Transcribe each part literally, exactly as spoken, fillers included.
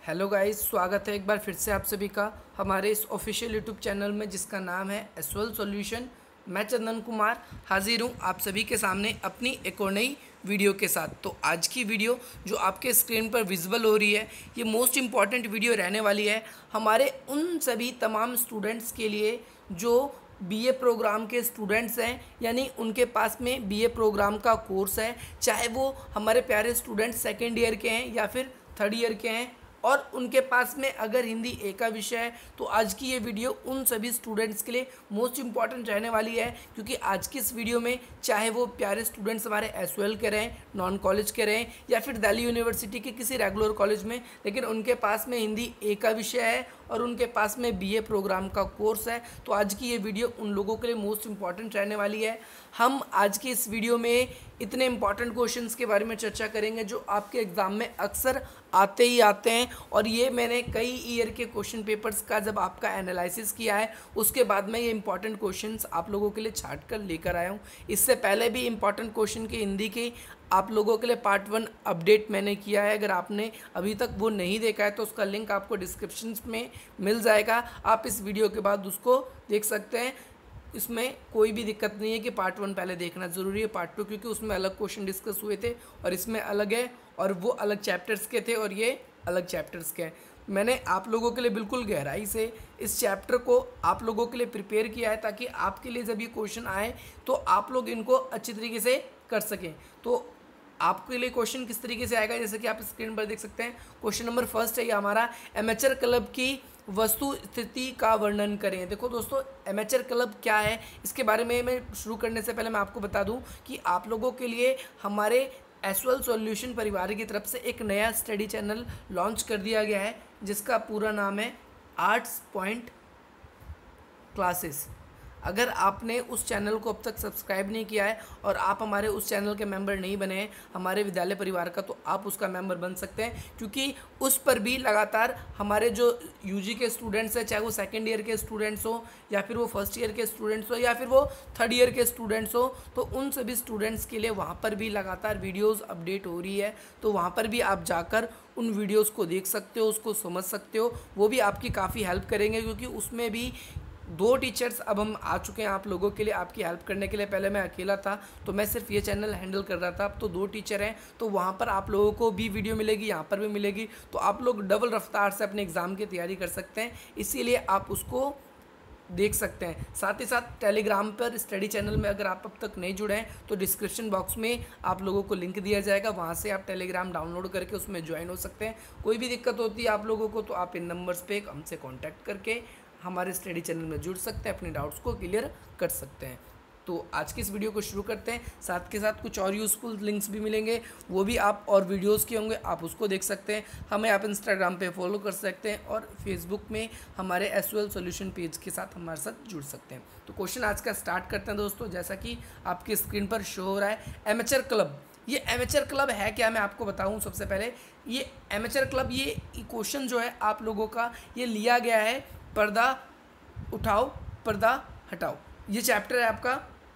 Hello guys, स्वागत है एक बार फिर से आप सभी का हमारे इस ऑफिशियल यूट्यूब चैनल में जिसका नाम है एसवेल सॉल्यूशन। मैं चंदन कुमार हाजिर हूँ आप सभी के सामने अपनी एक और नई वीडियो के साथ। तो आज की वीडियो जो आपके स्क्रीन पर विजिबल हो रही है, ये मोस्ट इम्पॉर्टेंट वीडियो रहने वाली है हमारे उन सभी तमाम स्टूडेंट्स के लिए जो बीए प्रोग्राम के स्टूडेंट्स हैं, यानी उनके पास में बीए प्रोग्राम का कोर्स है, चाहे वो हमारे प्यारे स्टूडेंट्स सेकेंड ईयर के हैं या फिर थर्ड ईयर के हैं, और उनके पास में अगर हिंदी ए का विषय है तो आज की ये वीडियो उन सभी स्टूडेंट्स के लिए मोस्ट इम्पॉर्टेंट रहने वाली है। क्योंकि आज की इस वीडियो में चाहे वो प्यारे स्टूडेंट्स हमारे एसवेल के रहें, नॉन कॉलेज के रहें या फिर दिल्ली यूनिवर्सिटी के किसी रेगुलर कॉलेज में, लेकिन उनके पास में हिंदी ए का विषय है और उनके पास में बीए प्रोग्राम का कोर्स है, तो आज की ये वीडियो उन लोगों के लिए मोस्ट इम्पॉर्टेंट रहने वाली है। हम आज की इस वीडियो में इतने इंपॉर्टेंट क्वेश्चंस के बारे में चर्चा करेंगे जो आपके एग्ज़ाम में अक्सर आते ही आते हैं, और ये मैंने कई ईयर के क्वेश्चन पेपर्स का जब आपका एनालिसिस किया है उसके बाद में ये इंपॉर्टेंट क्वेश्चंस आप लोगों के लिए छाट कर लेकर आया हूँ। इससे पहले भी इंपॉर्टेंट क्वेश्चन के हिंदी के आप लोगों के लिए पार्ट वन अपडेट मैंने किया है। अगर आपने अभी तक वो नहीं देखा है तो उसका लिंक आपको डिस्क्रिप्शन में मिल जाएगा, आप इस वीडियो के बाद उसको देख सकते हैं। इसमें कोई भी दिक्कत नहीं है कि पार्ट वन पहले देखना ज़रूरी है, पार्ट टू क्योंकि उसमें अलग क्वेश्चन डिस्कस हुए थे और इसमें अलग है, और वो अलग चैप्टर्स के थे और ये अलग चैप्टर्स के हैं। मैंने आप लोगों के लिए बिल्कुल गहराई से इस चैप्टर को आप लोगों के लिए प्रिपेयर किया है ताकि आपके लिए जब ये क्वेश्चन आए तो आप लोग इनको अच्छी तरीके से कर सकें। तो आपके लिए क्वेश्चन किस तरीके से आएगा, जैसे कि आप स्क्रीन पर देख सकते हैं। क्वेश्चन नंबर फर्स्ट है ये हमारा, एमेचर क्लब की वस्तु स्थिति का वर्णन करें। देखो दोस्तों, एमेचर क्लब क्या है इसके बारे में मैं शुरू करने से पहले मैं आपको बता दूं कि आप लोगों के लिए हमारे एसवेल सॉल्यूशन परिवार की तरफ से एक नया स्टडी चैनल लॉन्च कर दिया गया है जिसका पूरा नाम है आर्ट्स पॉइंट क्लासेस। अगर आपने उस चैनल को अब तक सब्सक्राइब नहीं किया है और आप हमारे उस चैनल के मेंबर नहीं बने हैं हमारे विद्यालय परिवार का, तो आप उसका मेंबर बन सकते हैं, क्योंकि उस पर भी लगातार हमारे जो यूजी के स्टूडेंट्स हैं, चाहे वो सेकेंड ईयर के स्टूडेंट्स हो या फिर वो फर्स्ट ईयर के स्टूडेंट्स हो या फिर वो थर्ड ईयर के स्टूडेंट्स हो, तो उन सभी स्टूडेंट्स के लिए वहाँ पर भी लगातार वीडियोज़ अपडेट हो रही है। तो वहाँ पर भी आप जाकर उन वीडियोज़ को देख सकते हो, उसको समझ सकते हो, वो भी आपकी काफ़ी हेल्प करेंगे, क्योंकि उसमें भी दो टीचर्स अब हम आ चुके हैं आप लोगों के लिए आपकी हेल्प करने के लिए। पहले मैं अकेला था तो मैं सिर्फ ये चैनल हैंडल कर रहा था, अब तो दो टीचर हैं, तो वहाँ पर आप लोगों को भी वीडियो मिलेगी, यहाँ पर भी मिलेगी, तो आप लोग डबल रफ्तार से अपने एग्ज़ाम की तैयारी कर सकते हैं, इसीलिए आप उसको देख सकते हैं। साथ ही साथ टेलीग्राम पर स्टडी चैनल में अगर आप अब तक नहीं जुड़े हैं तो डिस्क्रिप्शन बॉक्स में आप लोगों को लिंक दिया जाएगा, वहाँ से आप टेलीग्राम डाउनलोड करके उसमें ज्वाइन हो सकते हैं। कोई भी दिक्कत होती है आप लोगों को तो आप इन नंबर्स पे हमसे कॉन्टैक्ट करके हमारे स्टडी चैनल में जुड़ सकते हैं, अपने डाउट्स को क्लियर कर सकते हैं। तो आज की इस वीडियो को शुरू करते हैं। साथ के साथ कुछ और यूज़फुल लिंक्स भी मिलेंगे, वो भी आप, और वीडियोस के होंगे आप उसको देख सकते हैं। हमें आप इंस्टाग्राम पे फॉलो कर सकते हैं और फेसबुक में हमारे एसवेल सॉल्यूशन पेज के साथ हमारे साथ जुड़ सकते हैं। तो क्वेश्चन आज का स्टार्ट करते हैं दोस्तों। जैसा कि आपकी स्क्रीन पर शो हो रहा है, एमेचर क्लब। ये एमेचर क्लब है क्या, मैं आपको बताऊं। सबसे पहले ये एमेचर क्लब, ये क्वेश्चन जो है आप लोगों का ये लिया गया है पर्दा उठाओ पर्दा हटाओ, ये चैप्टर है आपका।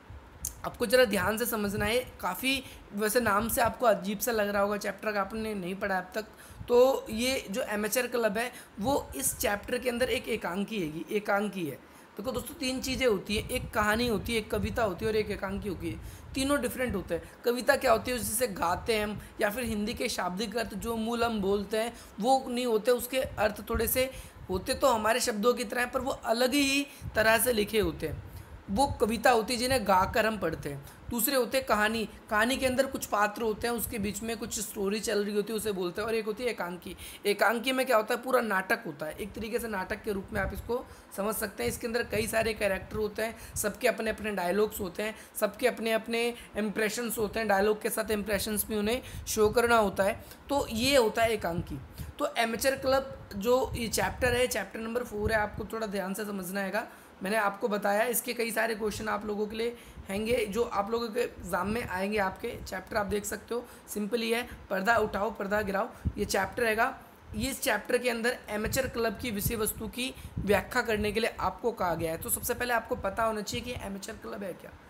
आपको ज़रा ध्यान से समझना है, काफ़ी वैसे नाम से आपको अजीब सा लग रहा होगा, चैप्टर का आपने नहीं पढ़ा अब तक, तो ये जो एमेचर क्लब है वो इस चैप्टर के अंदर एक एकांकी है, एकांकी है। देखो दोस्तों, तीन चीज़ें होती हैं, एक कहानी होती है, एक कविता होती है और एक एकांकी होती है। तीनों डिफरेंट होते हैं। कविता क्या होती है, जिसे गाते हैं हम, या फिर हिंदी के शाब्दिक अर्थ जो मूल हम बोलते हैं वो नहीं होते, उसके अर्थ थोड़े से होते तो हमारे शब्दों की तरह, पर वो अलग ही तरह से लिखे होते हैं। वो कविता होती है जिन्हें गाकर हम पढ़ते हैं। दूसरे होते हैं कहानी, कहानी के अंदर कुछ पात्र होते हैं, उसके बीच में कुछ स्टोरी चल रही होती है, उसे बोलते हैं। और एक होती है एकांकी। एकांकी में क्या होता है, पूरा नाटक होता है, एक तरीके से नाटक के रूप में आप इसको समझ सकते हैं। इसके अंदर कई सारे कैरेक्टर होते हैं, सबके अपने अपने डायलॉग्स होते हैं, सबके अपने अपने इम्प्रेशंस होते हैं, डायलॉग के साथ इम्प्रेशंस भी उन्हें शो करना होता है। तो ये होता है एकांकी। तो एमेचर क्लब जो ये चैप्टर है, चैप्टर नंबर फोर है, आपको थोड़ा ध्यान से समझना है। मैंने आपको बताया इसके कई सारे क्वेश्चन आप लोगों के लिए हैंगे जो आप लोगों के एग्जाम में आएंगे। आपके चैप्टर आप देख सकते हो, सिंपल ही है, पर्दा उठाओ पर्दा गिराओ, ये चैप्टर रहेगा। ये इस चैप्टर के अंदर एमेचर क्लब की विषय वस्तु की व्याख्या करने के लिए आपको कहा गया है। तो सबसे पहले आपको पता होना चाहिए कि एमेचर क्लब है क्या।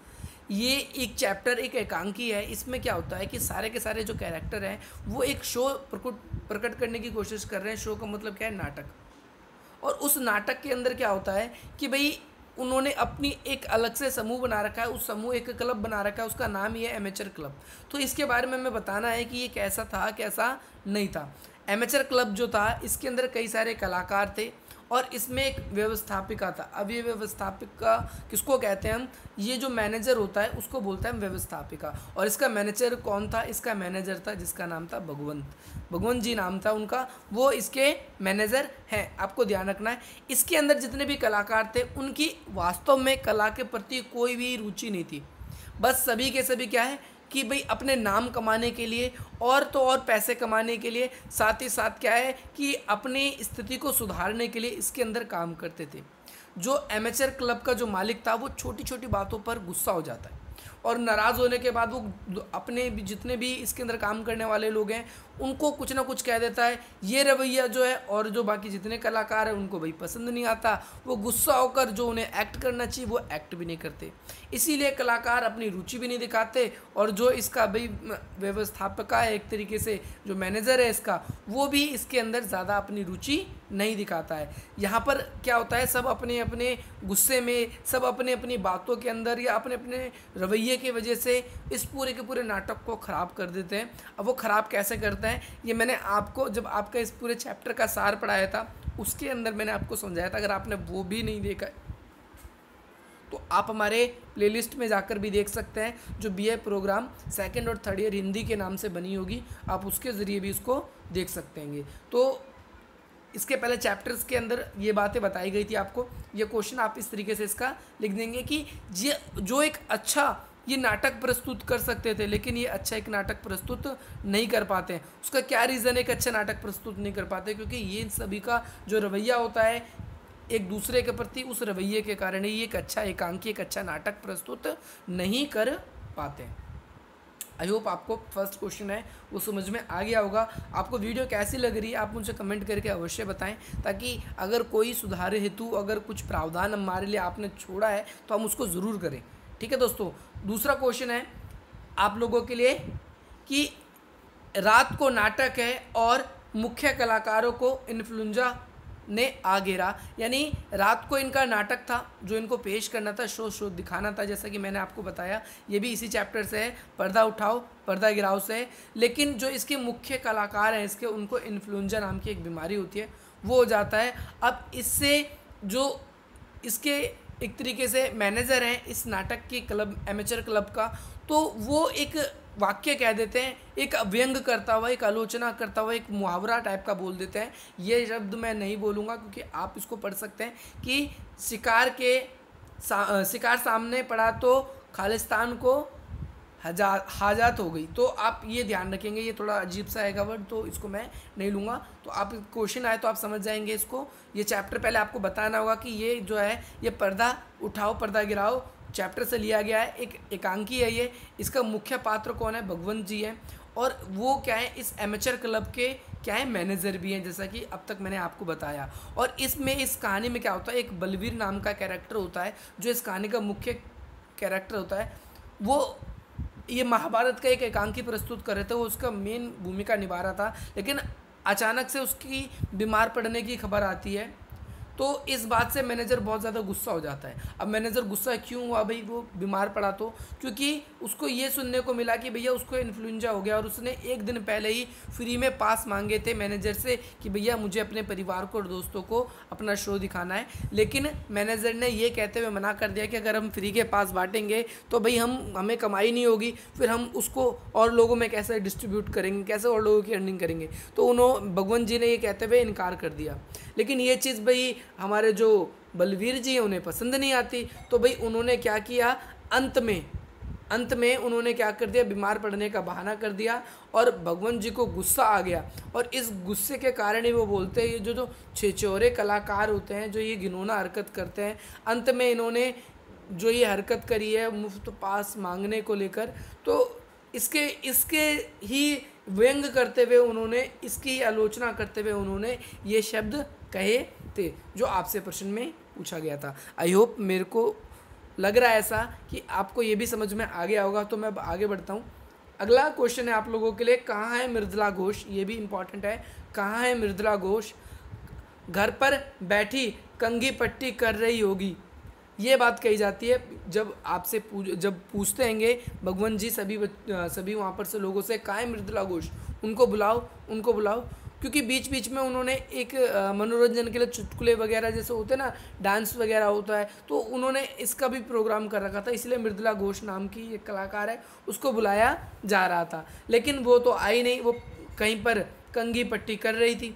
ये एक चैप्टर एक एकांकी है। इसमें क्या होता है कि सारे के सारे जो कैरेक्टर हैं वो एक शो प्रकट प्रकट करने की कोशिश कर रहे हैं। शो का मतलब क्या है, नाटक। और उस नाटक के अंदर क्या होता है कि भाई उन्होंने अपनी एक अलग से समूह बना रखा है, उस समूह एक क्लब बना रखा है, उसका नाम ही है एमेचर क्लब। तो इसके बारे में हमें बताना है कि ये कैसा था कैसा नहीं था। एमेचर क्लब जो था इसके अंदर कई सारे कलाकार थे और इसमें एक व्यवस्थापिका था। अब ये व्यवस्थापिका किसको कहते हैं हम, ये जो मैनेजर होता है उसको बोलते हैं व्यवस्थापिका। और इसका मैनेजर कौन था, इसका मैनेजर था जिसका नाम था भगवंत, भगवंत जी नाम था उनका, वो इसके मैनेजर हैं। आपको ध्यान रखना है इसके अंदर जितने भी कलाकार थे उनकी वास्तव में कला के प्रति कोई भी रुचि नहीं थी। बस सभी के सभी क्या है कि भाई अपने नाम कमाने के लिए और तो और पैसे कमाने के लिए, साथ ही साथ क्या है कि अपनी स्थिति को सुधारने के लिए इसके अंदर काम करते थे। जो एमेचर क्लब का जो मालिक था वो छोटी छोटी बातों पर गुस्सा हो जाता है और नाराज़ होने के बाद वो अपने भी जितने भी इसके अंदर काम करने वाले लोग हैं उनको कुछ ना कुछ कह देता है। ये रवैया जो है और जो बाकी जितने कलाकार हैं उनको भाई पसंद नहीं आता। वो गुस्सा होकर जो उन्हें एक्ट करना चाहिए वो एक्ट भी नहीं करते, इसीलिए कलाकार अपनी रुचि भी नहीं दिखाते। और जो इसका भाई व्यवस्थापका है एक तरीके से, जो मैनेजर है इसका, वो भी इसके अंदर ज़्यादा अपनी रुचि नहीं दिखाता है। यहाँ पर क्या होता है, सब अपने अपने गुस्से में, सब अपने अपनी बातों के अंदर या अपने अपने रवैये की वजह से इस पूरे के पूरे नाटक को ख़राब कर देते हैं। अब वो ख़राब कैसे करते हैं ये मैंने आपको जब आपका इस पूरे चैप्टर का सार पढ़ाया था उसके अंदर मैंने आपको समझाया था। अगर आपने वो भी नहीं देखा तो आप हमारे प्लेलिस्ट में जाकर भी देख सकते हैं, जो बी ए प्रोग्राम सेकंड और थर्ड ईयर हिंदी के नाम से बनी होगी, आप उसके ज़रिए भी इसको देख सकते हैं। तो इसके पहले चैप्टर्स के अंदर ये बातें बताई गई थी आपको। ये क्वेश्चन आप इस तरीके से इसका लिख देंगे कि ये जो एक अच्छा ये नाटक प्रस्तुत कर सकते थे लेकिन ये अच्छा एक नाटक प्रस्तुत नहीं कर पाते हैं। उसका क्या रीज़न है कि अच्छा नाटक प्रस्तुत नहीं कर पाते, क्योंकि ये सभी का जो रवैया होता है एक दूसरे के प्रति, उस रवैये के कारण ही एक अच्छा एकांकी एक अच्छा नाटक प्रस्तुत नहीं कर पाते। आई होप आपको फर्स्ट क्वेश्चन है वो समझ में आ गया होगा। आपको वीडियो कैसी लग रही है आप मुझे कमेंट करके अवश्य बताएं, ताकि अगर कोई सुधार हेतु अगर कुछ प्रावधान हमारे लिए आपने छोड़ा है तो हम उसको ज़रूर करें। ठीक है दोस्तों, दूसरा क्वेश्चन है आप लोगों के लिए कि रात को नाटक है और मुख्य कलाकारों को इन्फ्लुएंजा ने आ घेरा, यानी रात को इनका नाटक था जो इनको पेश करना था, शो शो दिखाना था। जैसा कि मैंने आपको बताया ये भी इसी चैप्टर से है, पर्दा उठाओ पर्दा गिराओ से है। लेकिन जो इसके मुख्य कलाकार हैं इसके, उनको इन्फ्लुएंजा नाम की एक बीमारी होती है, वो हो जाता है। अब इससे जो इसके एक तरीके से मैनेजर हैं इस नाटक की क्लब एमेचर क्लब का, तो वो एक वाक्य कह देते हैं, एक व्यंग करता हुआ, एक आलोचना करता हुआ, एक मुहावरा टाइप का बोल देते हैं। ये शब्द मैं नहीं बोलूँगा क्योंकि आप इसको पढ़ सकते हैं कि शिकार के सा, शिकार सामने पड़ा तो खालिस्तान को हजा हाजात हो गई। तो आप ये ध्यान रखेंगे, ये थोड़ा अजीब सा है वर्ड तो इसको मैं नहीं लूँगा। तो आप क्वेश्चन आए तो आप समझ जाएंगे इसको। ये चैप्टर पहले आपको बताना होगा कि ये जो है ये पर्दा उठाओ पर्दा गिराओ चैप्टर से लिया गया है, एक एकांकी है ये। इसका मुख्य पात्र कौन है, भगवंत जी हैं, और वो क्या है इस एमेचर क्लब के क्या है मैनेजर भी हैं, जैसा कि अब तक मैंने आपको बताया। और इसमें इस कहानी में क्या होता है, एक बलवीर नाम का कैरेक्टर होता है जो इस कहानी का मुख्य कैरेक्टर होता है। वो ये महाभारत का एक एकांकी प्रस्तुत कर रहे थे, वो उसका मेन भूमिका निभा रहा था, लेकिन अचानक से उसकी बीमार पड़ने की खबर आती है। तो इस बात से मैनेजर बहुत ज़्यादा गुस्सा हो जाता है। अब मैनेजर गुस्सा क्यों हुआ भाई, वो बीमार पड़ा तो क्योंकि उसको ये सुनने को मिला कि भैया उसको इन्फ्लुएंजा हो गया, और उसने एक दिन पहले ही फ्री में पास मांगे थे मैनेजर से कि भैया मुझे अपने परिवार को और दोस्तों को अपना शो दिखाना है। लेकिन मैनेजर ने ये कहते हुए मना कर दिया कि अगर हम फ्री के पास बांटेंगे तो भाई हम हमें कमाई नहीं होगी, फिर हम उसको और लोगों में कैसे डिस्ट्रीब्यूट करेंगे, कैसे और लोगों की अर्निंग करेंगे। तो उन्होंने भगवंत जी ने ये कहते हुए इनकार कर दिया। लेकिन ये चीज़ भाई हमारे जो बलवीर जी हैं उन्हें पसंद नहीं आती। तो भाई उन्होंने क्या किया, अंत में अंत में उन्होंने क्या कर दिया, बीमार पड़ने का बहाना कर दिया, और भगवंत जी को गुस्सा आ गया। और इस गुस्से के कारण ही वो बोलते हैं, ये जो जो छिछोरे कलाकार होते हैं जो ये घिनौना हरकत करते हैं, अंत में इन्होंने जो ये हरकत करी है मुफ्त पास मांगने को लेकर, तो इसके इसके ही व्यंग करते हुए उन्होंने, इसकी आलोचना करते हुए उन्होंने ये शब्द कहे थे जो आपसे प्रश्न में पूछा गया था। आई होप मेरे को लग रहा है ऐसा कि आपको ये भी समझ में आ गया होगा, तो मैं अब आगे बढ़ता हूँ। अगला क्वेश्चन है आप लोगों के लिए, कहाँ है मृदुला घोष? ये भी इम्पॉर्टेंट है। कहाँ है मृदुला घोष? घर पर बैठी कंघी पट्टी कर रही होगी, ये बात कही जाती है जब आपसे पूछ जब पूछते हैंगे भगवंत जी सभी सभी वहाँ पर से लोगों से, कहाँ है मृदुला घोष? उनको बुलाओ, उनको बुलाओ। क्योंकि बीच बीच में उन्होंने एक मनोरंजन के लिए चुटकुले वगैरह जैसे होते हैं ना, डांस वगैरह होता है, तो उन्होंने इसका भी प्रोग्राम कर रखा था, इसलिए मृदुला घोष नाम की एक कलाकार है, उसको बुलाया जा रहा था। लेकिन वो तो आई नहीं, वो कहीं पर कंघी पट्टी कर रही थी।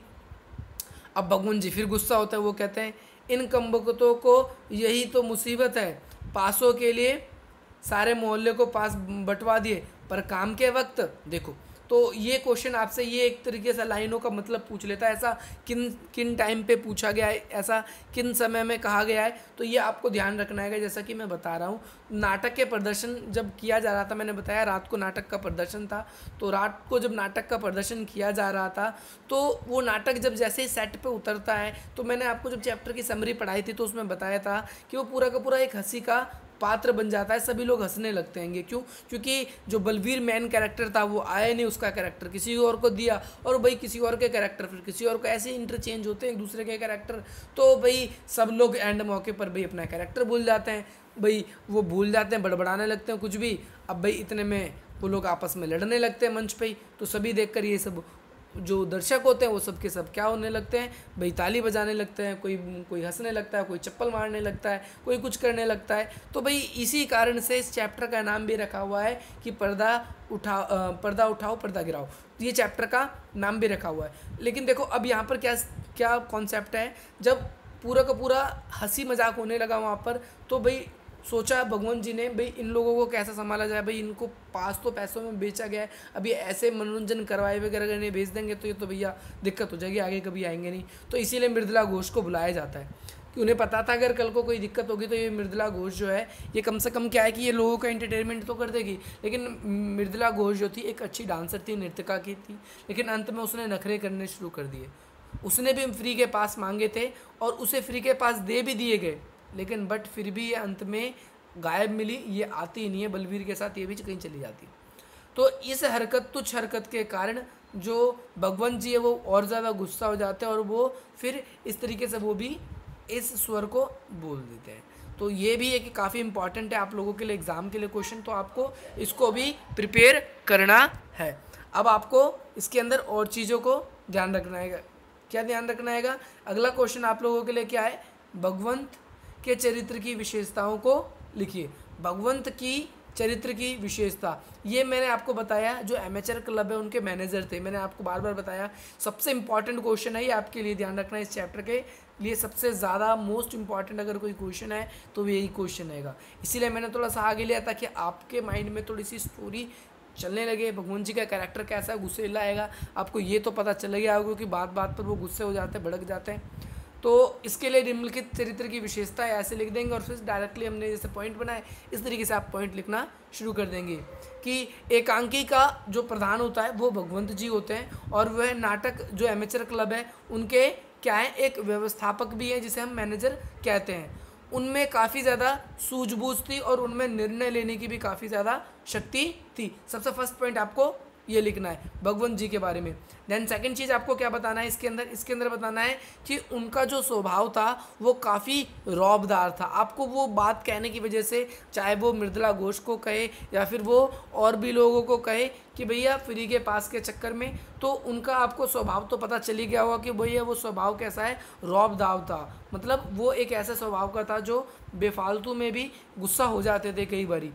अब भगवान जी फिर गुस्सा होता है, वो कहते हैं इन कमबख्तों को यही तो मुसीबत है, पासों के लिए सारे मोहल्ले को पास बंटवा दिए, पर काम के वक्त देखो। तो ये क्वेश्चन आपसे ये एक तरीके से लाइनों का मतलब पूछ लेता है, ऐसा किन किन टाइम पे पूछा गया है, ऐसा किन समय में कहा गया है, तो ये आपको ध्यान रखना है। जैसा कि मैं बता रहा हूँ, नाटक के प्रदर्शन जब किया जा रहा था, मैंने बताया रात को नाटक का प्रदर्शन था, तो रात को जब नाटक का प्रदर्शन किया जा रहा था, तो वो नाटक जब जैसे ही सेट पे उतरता है, तो मैंने आपको जब चैप्टर की समरी पढ़ाई थी तो उसमें बताया था कि वो पूरा का पूरा एक हंसी का पात्र बन जाता है, सभी लोग हंसने लगते हैं। क्यों? क्योंकि जो बलवीर मेन कैरेक्टर था वो आया नहीं, उसका कैरेक्टर किसी और को दिया, और भाई किसी और के कैरेक्टर फिर किसी और को, ऐसे इंटरचेंज होते हैं एक दूसरे के कैरेक्टर, तो भाई सब लोग एंड मौके पर भाई अपना कैरेक्टर भूल जाते हैं, भाई वो भूल जाते हैं, बड़बड़ाने लगते हैं कुछ भी। अब भाई इतने में वो लोग आपस में लड़ने लगते हैं मंच पे ही, तो सभी देखकर ये सब जो दर्शक होते हैं वो सब के सब क्या होने लगते हैं, भाई ताली बजाने लगते हैं, कोई कोई हंसने लगता है, कोई चप्पल मारने लगता है, कोई कुछ करने लगता है। तो भाई इसी कारण से इस चैप्टर का नाम भी रखा हुआ है कि पर्दा उठा पर्दा उठाओ पर्दा गिराओ, ये चैप्टर का नाम भी रखा हुआ है। लेकिन देखो अब यहाँ पर क्या क्या कॉन्सेप्ट है, जब पूरा का पूरा हंसी मजाक होने लगा वहाँ पर, तो भाई सोचा भगवान जी ने भाई इन लोगों को कैसे संभाला जाए, भाई इनको पास तो पैसों में बेचा गया है, अभी ऐसे मनोरंजन करवाए वगैरह करने भेज देंगे तो ये तो भैया दिक्कत हो जाएगी, आगे कभी आएंगे नहीं। तो इसीलिए मृदुला घोष को बुलाया जाता है कि उन्हें पता था अगर कल को कोई दिक्कत होगी तो ये मृदुला घोष जो है ये कम से कम क्या है कि ये लोगों का एंटरटेनमेंट तो कर देगी। लेकिन मृदुला घोष जो थी एक अच्छी डांसर थी, नृत्यिका की थी, लेकिन अंत में उसने नखरे करने शुरू कर दिए। उसने भी फ्री के पास मांगे थे और उसे फ्री के पास दे भी दिए गए, लेकिन बट फिर भी ये अंत में गायब मिली, ये आती ही नहीं है बलवीर के साथ, ये भी कहीं चली जाती। तो इस हरकत तुच्छ हरकत के कारण जो भगवंत जी है वो और ज़्यादा गुस्सा हो जाते हैं और वो फिर इस तरीके से वो भी इस स्वर को बोल देते हैं। तो ये भी एक काफ़ी इंपॉर्टेंट है आप लोगों के लिए एग्ज़ाम के लिए क्वेश्चन, तो आपको इसको भी प्रिपेयर करना है। अब आपको इसके अंदर और चीज़ों को ध्यान रखना है। क्या ध्यान रखना है? अगला क्वेश्चन आप लोगों के लिए क्या है, भगवंत के चरित्र की विशेषताओं को लिखिए। भगवंत की चरित्र की विशेषता, ये मैंने आपको बताया जो एमेचर क्लब है उनके मैनेजर थे, मैंने आपको बार बार बताया। सबसे इंपॉर्टेंट क्वेश्चन है ये आपके लिए, ध्यान रखना है इस चैप्टर के लिए सबसे ज़्यादा मोस्ट इंपॉर्टेंट अगर कोई क्वेश्चन है तो यही क्वेश्चन रहेगा। इसीलिए मैंने थोड़ा सा आगे लिया ताकि आपके माइंड में थोड़ी सी स्टोरी चलने लगे, भगवान जी का कैरेक्टर कैसा है, गुस्सेला आएगा, आपको ये तो पता चल गया होगा कि बात बात पर वो गुस्से हो जाते हैं, भड़क जाते हैं। तो इसके लिए निम्नलिखित चरित्र की विशेषता है ऐसे लिख देंगे और फिर डायरेक्टली हमने जैसे पॉइंट बनाए इस तरीके से आप पॉइंट लिखना शुरू कर देंगे कि एकांकी का जो प्रधान होता है वो भगवंत जी होते हैं और वह नाटक जो एमेचर क्लब है उनके क्या है एक व्यवस्थापक भी है जिसे हम मैनेजर कहते हैं। उनमें काफ़ी ज़्यादा सूझबूझ थी और उनमें निर्णय लेने की भी काफ़ी ज़्यादा शक्ति थी। सबसे फर्स्ट पॉइंट आपको ये लिखना है भगवंत जी के बारे में। देन सेकंड चीज़ आपको क्या बताना है इसके अंदर, इसके अंदर बताना है कि उनका जो स्वभाव था वो काफ़ी रौबदार था। आपको वो बात कहने की वजह से, चाहे वो मृदुला घोष को कहे या फिर वो और भी लोगों को कहे कि भैया फ्री के पास के चक्कर में, तो उनका आपको स्वभाव तो पता चली गया होगा कि भैया वो स्वभाव कैसा है, रौबदार था। मतलब वो एक ऐसा स्वभाव का था जो बेफालतू में भी गुस्सा हो जाते थे कई बारी।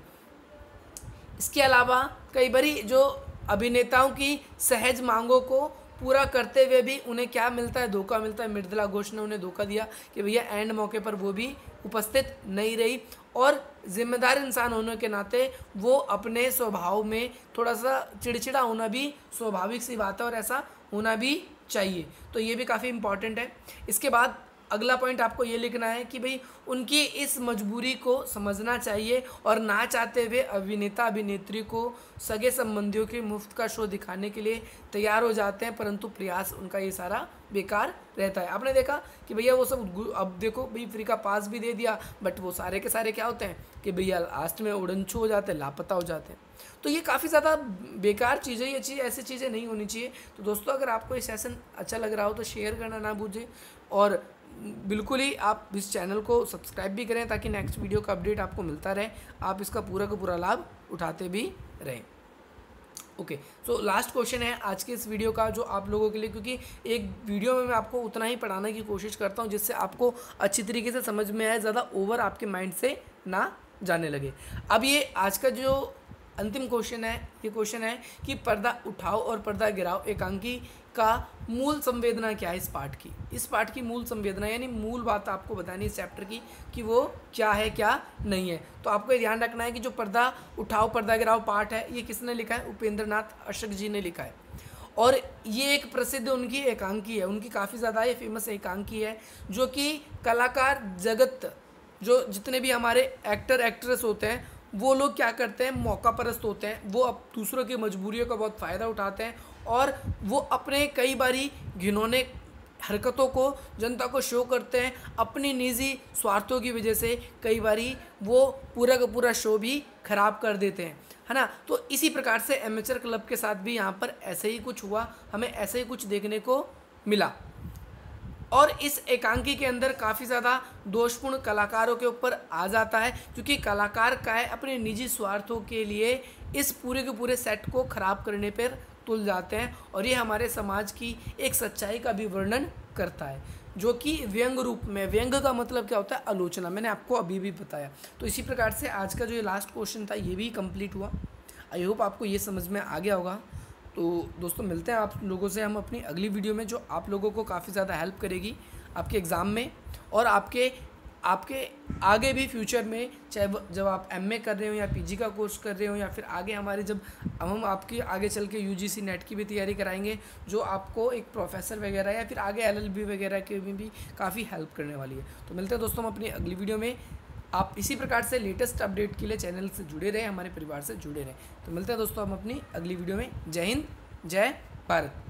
इसके अलावा कई बारी जो अभिनेताओं की सहज मांगों को पूरा करते हुए भी उन्हें क्या मिलता है, धोखा मिलता है। मृदुला घोष ने उन्हें धोखा दिया कि भैया एंड मौके पर वो भी उपस्थित नहीं रही और जिम्मेदार इंसान होने के नाते वो अपने स्वभाव में थोड़ा सा चिड़चिड़ा होना भी स्वाभाविक सी बात है और ऐसा होना भी चाहिए। तो ये भी काफ़ी इम्पॉर्टेंट है। इसके बाद अगला पॉइंट आपको ये लिखना है कि भाई उनकी इस मजबूरी को समझना चाहिए और ना चाहते हुए अभिनेता अभिनेत्री को सगे संबंधियों के मुफ्त का शो दिखाने के लिए तैयार हो जाते हैं, परंतु प्रयास उनका ये सारा बेकार रहता है। आपने देखा कि भैया वो सब, अब देखो भाई फ्री का पास भी दे दिया, बट वो सारे के सारे क्या होते हैं कि भैया लास्ट में उड़नछू हो जाते हैं, लापता हो जाते हैं। तो ये काफ़ी ज़्यादा बेकार चीज़ है, ये चीज़ ऐसी चीज़ें नहीं होनी चाहिए। तो दोस्तों अगर आपको ये सेशन अच्छा लग रहा हो तो शेयर करना ना भूलें और बिल्कुल ही आप इस चैनल को सब्सक्राइब भी करें ताकि नेक्स्ट वीडियो का अपडेट आपको मिलता रहे, आप इसका पूरा का पूरा लाभ उठाते भी रहें। ओके, सो लास्ट क्वेश्चन है आज के इस वीडियो का जो आप लोगों के लिए, क्योंकि एक वीडियो में मैं आपको उतना ही पढ़ाने की कोशिश करता हूँ जिससे आपको अच्छी तरीके से समझ में आए, ज़्यादा ओवर आपके माइंड से ना जाने लगे। अब ये आज का जो अंतिम क्वेश्चन है, ये क्वेश्चन है कि पर्दा उठाओ और पर्दा गिराओ एकांकी का मूल संवेदना क्या है इस पाठ की। इस पाठ की मूल संवेदना यानी मूल बात आपको बतानी है इस चैप्टर की कि वो क्या है क्या नहीं है। तो आपको ये ध्यान रखना है कि जो पर्दा उठाओ पर्दा गिराओ पाठ है ये किसने लिखा है, उपेंद्र नाथ अशक जी ने लिखा है। और ये एक प्रसिद्ध उनकी एकांकी है, उनकी काफ़ी ज़्यादा ये फेमस एकांकी है जो कि कलाकार जगत, जो जितने भी हमारे एक्टर एक्ट्रेस होते हैं वो लोग क्या करते हैं, मौका परस्त होते हैं, वो अब दूसरों की मजबूरियों का बहुत फ़ायदा उठाते हैं और वो अपने कई बारी घिनौने हरकतों को जनता को शो करते हैं। अपनी निजी स्वार्थों की वजह से कई बारी वो पूरा का पूरा शो भी खराब कर देते हैं, है ना। तो इसी प्रकार से एमेचर क्लब के साथ भी यहाँ पर ऐसे ही कुछ हुआ, हमें ऐसे ही कुछ देखने को मिला। और इस एकांकी के अंदर काफ़ी ज़्यादा दोषपूर्ण कलाकारों के ऊपर आ जाता है, क्योंकि कलाकार का है अपने निजी स्वार्थों के लिए इस पूरे के पूरे सेट को ख़राब करने पर तुल जाते हैं। और ये हमारे समाज की एक सच्चाई का भी वर्णन करता है, जो कि व्यंग रूप में, व्यंग का मतलब क्या होता है, आलोचना, मैंने आपको अभी भी बताया। तो इसी प्रकार से आज का जो ये लास्ट क्वेश्चन था ये भी कंप्लीट हुआ। आई होप आपको ये समझ में आ गया होगा। तो दोस्तों मिलते हैं आप लोगों से हम अपनी अगली वीडियो में, जो आप लोगों को काफ़ी ज़्यादा हेल्प करेगी आपके एग्ज़ाम में और आपके आपके आगे भी फ्यूचर में, चाहे जब आप एमए कर रहे हो या पीजी का कोर्स कर रहे हो या फिर आगे हमारे जब हम आपकी आगे चल के यूजीसी नेट की भी तैयारी कराएंगे, जो आपको एक प्रोफेसर वगैरह या फिर आगे एलएलबी वगैरह के में भी काफ़ी हेल्प करने वाली है। तो मिलते हैं दोस्तों हम अपनी अगली वीडियो में। आप इसी प्रकार से लेटेस्ट अपडेट के लिए चैनल से जुड़े रहें, हमारे परिवार से जुड़े रहें। तो मिलते हैं दोस्तों हम अपनी अगली वीडियो में। जय हिंद, जय भारत।